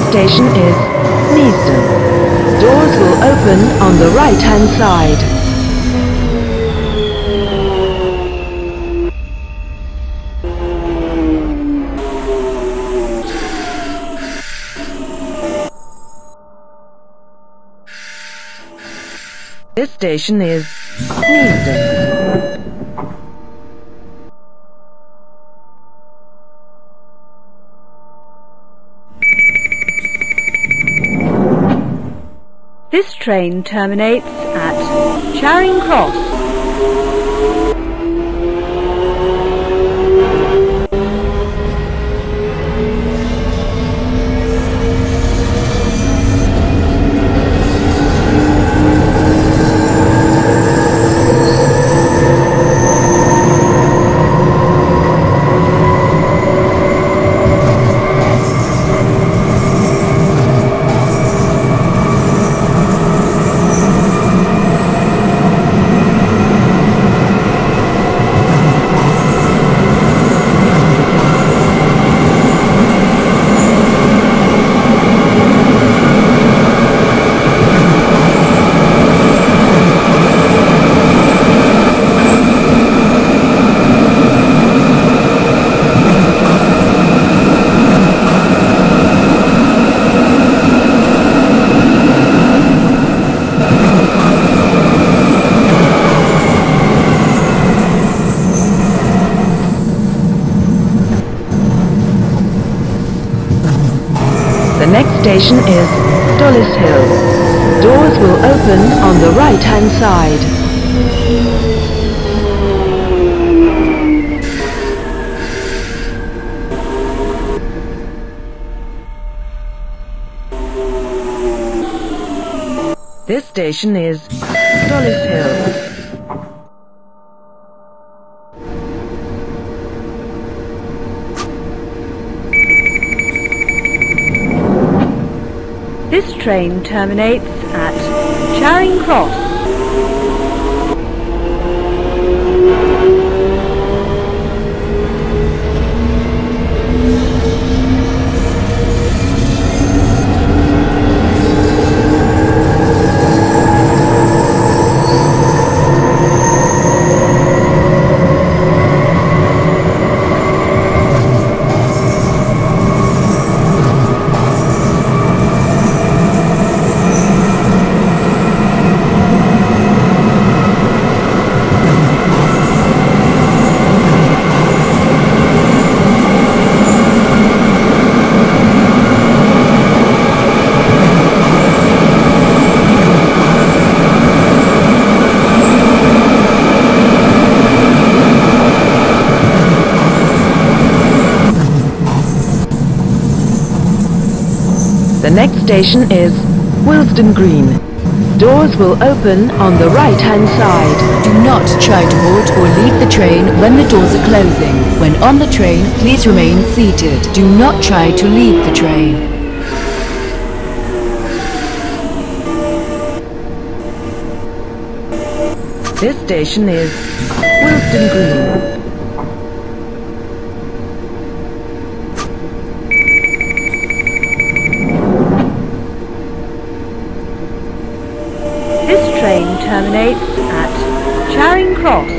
station is Neasden. Doors will open on the right-hand side. This station is Neasden. This train terminates at Charing Cross. The next station is Dollis Hill. Doors will open on the right-hand side. This station is Dollis Hill. This train terminates at Charing Cross. The next station is Willesden Green. Doors will open on the right-hand side. Do not try to board or leave the train when the doors are closing. When on the train, please remain seated. Do not try to leave the train. This station is Willesden Green. This train terminates at Charing Cross.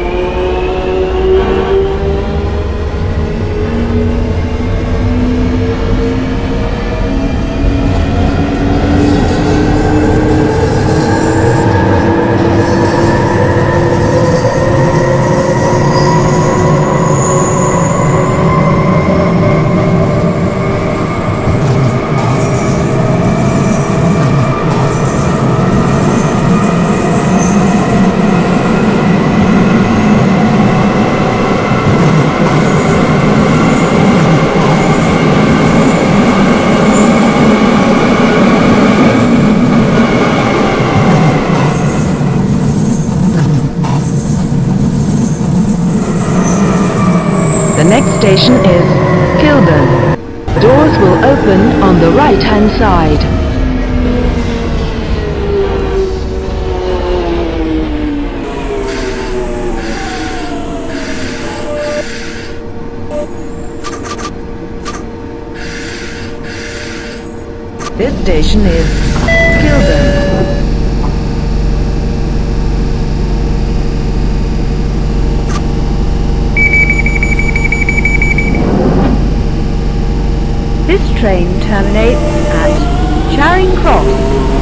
The next station is Kilburn. Doors will open on the right-hand side. This station is Kilburn. This train terminates at Charing Cross.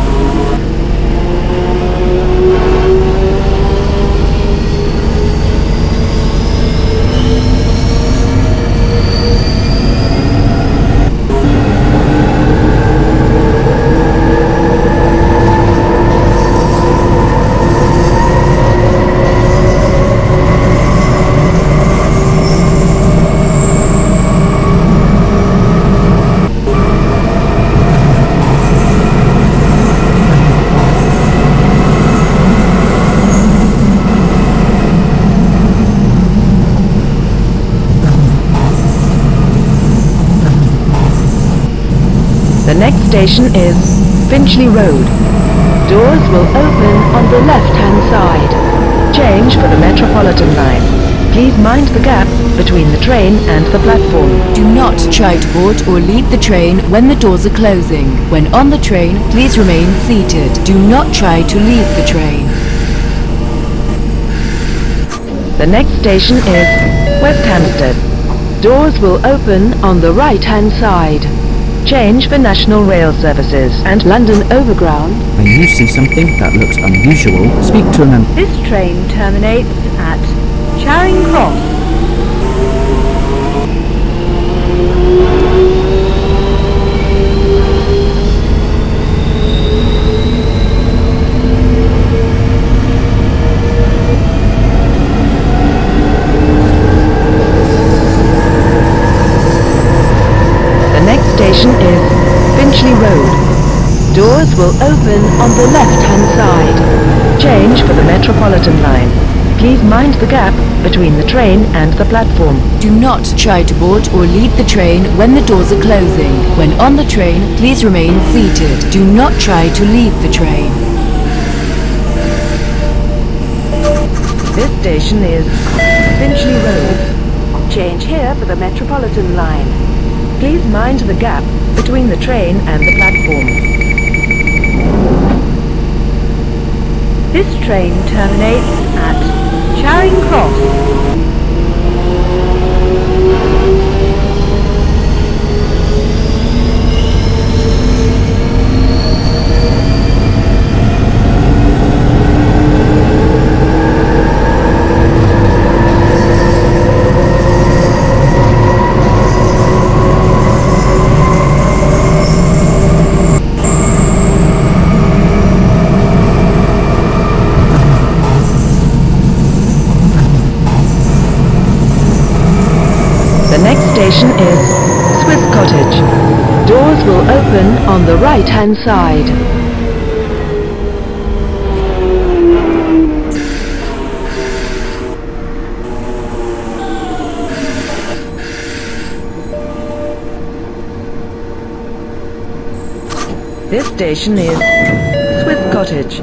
The next station is Finchley Road. Doors will open on the left-hand side. Change for the Metropolitan line. Please mind the gap between the train and the platform. Do not try to board or leave the train when the doors are closing. When on the train, please remain seated. Do not try to leave the train. The next station is West Hampstead. Doors will open on the right-hand side. Change for National Rail services and London Overground. When you see something that looks unusual, speak to a member. This train terminates at Charing Cross. The next station is Finchley Road. Doors will open on the left-hand side. Change for the Metropolitan line. Please mind the gap between the train and the platform. Do not try to board or leave the train when the doors are closing. When on the train, please remain seated. Do not try to leave the train. This station is Finchley Road. Change here for the Metropolitan line. Please mind the gap between the train and the platform. This train terminates at Charing Cross. The next station is Swiss Cottage. Doors will open on the right-hand side. This station is Swiss Cottage.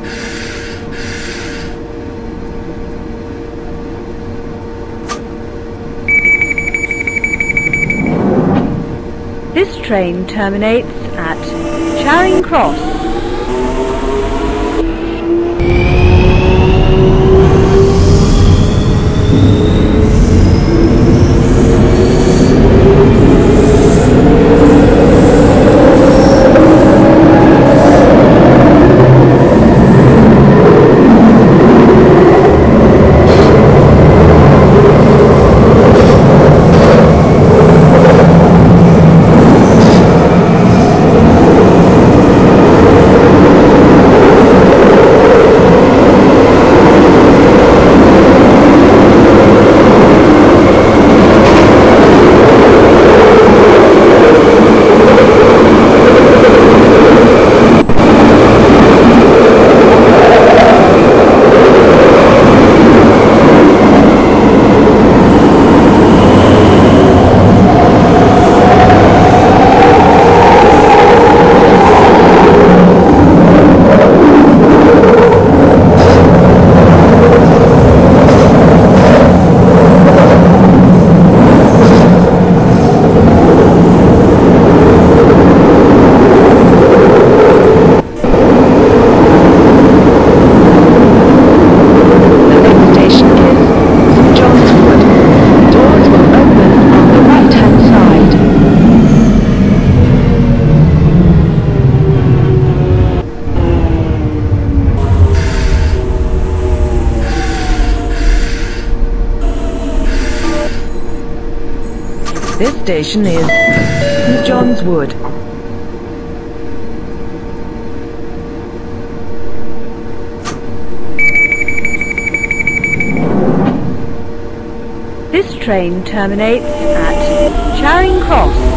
This train terminates at Charing Cross. station is St John's Wood. This train terminates at Charing Cross.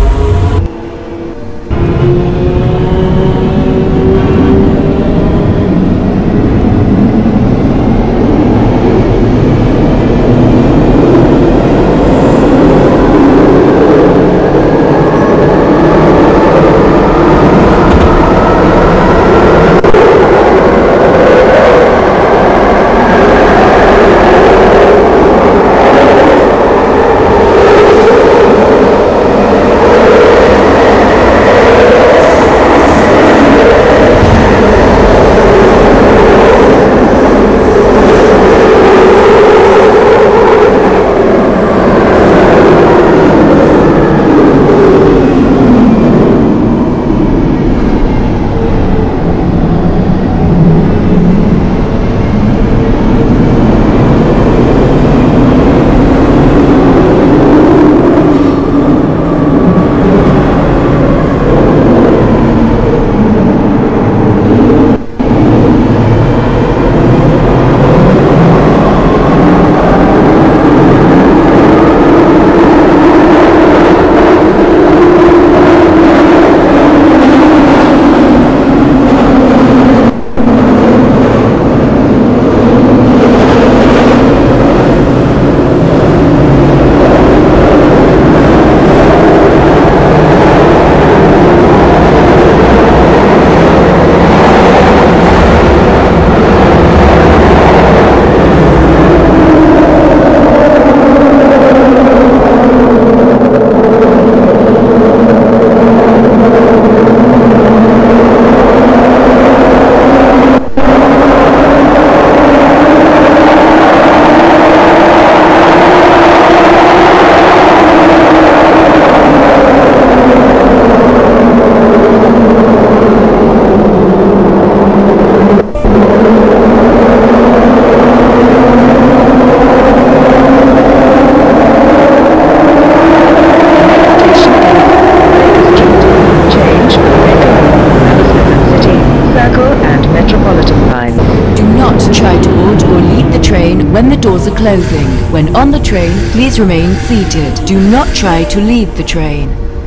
When the doors are closing. When on the train, please remain seated. Do not try to leave the train.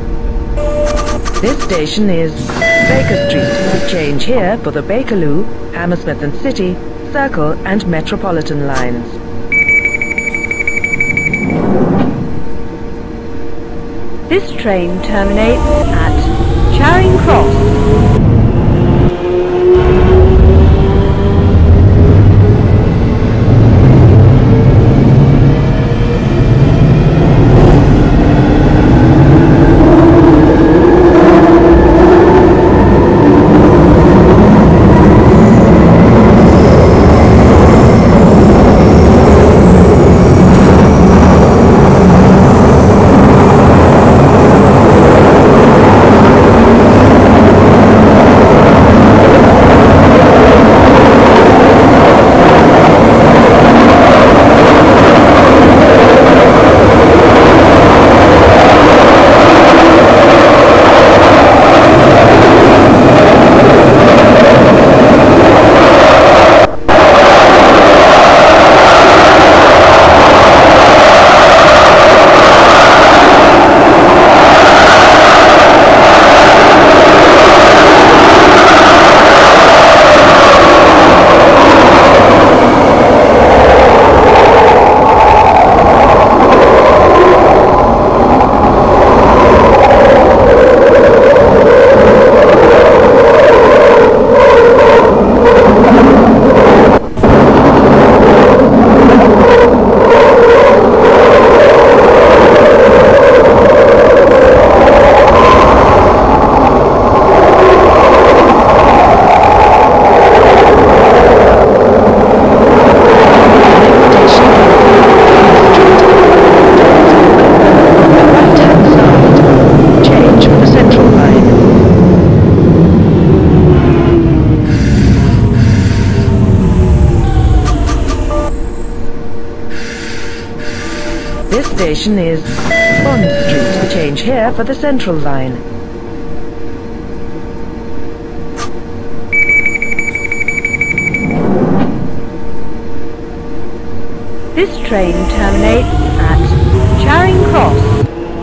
This station is Baker Street. Change here for the Bakerloo, Hammersmith and City, Circle and Metropolitan lines. This train terminates at Charing Cross. This station is Bond Street. Change here for the Central Line. This train terminates at Charing Cross.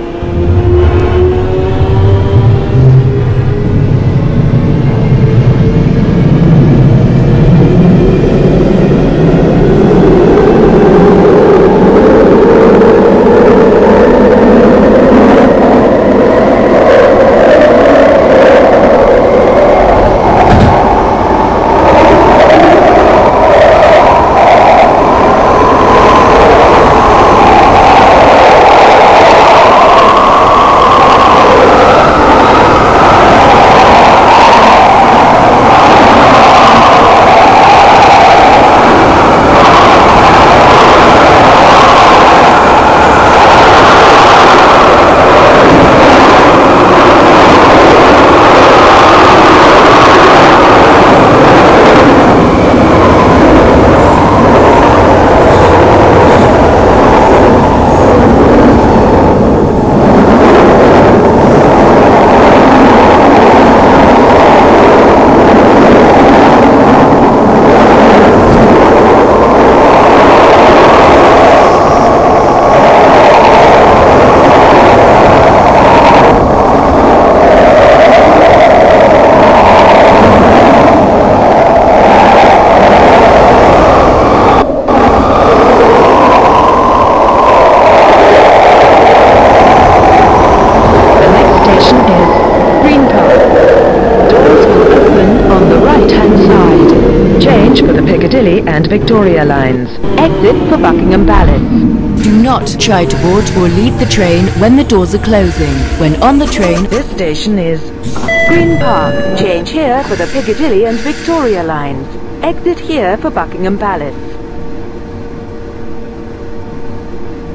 Piccadilly and Victoria lines. Exit for Buckingham Palace. Do not try to board or leave the train when the doors are closing. When on the train, This station is Green Park. Change here for the Piccadilly and Victoria lines. Exit here for Buckingham Palace.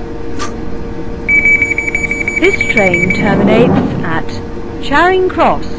This train terminates at Charing Cross.